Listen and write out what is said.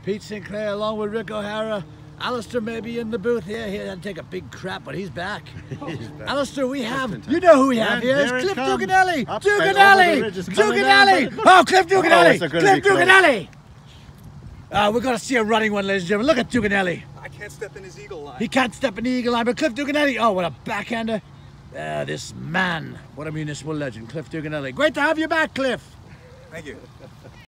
Pete Sinclair along with Rick O'Hara. Alistair may be in the booth here. He had to take a big crap, but he's back. He's back. Alistair, we have, you know who we have here. It's Cliff Duganeli. Duganeli! Oh, Cliff Duganeli! Cliff Duganeli! We're going to see a running one, ladies and gentlemen. Look at Duganeli. I can't step in his eagle line. He can't step in the eagle line, but Cliff Duganeli, oh, what a backhander. This man, what a municipal legend, Cliff Duganeli. Great to have you back, Cliff. Thank you.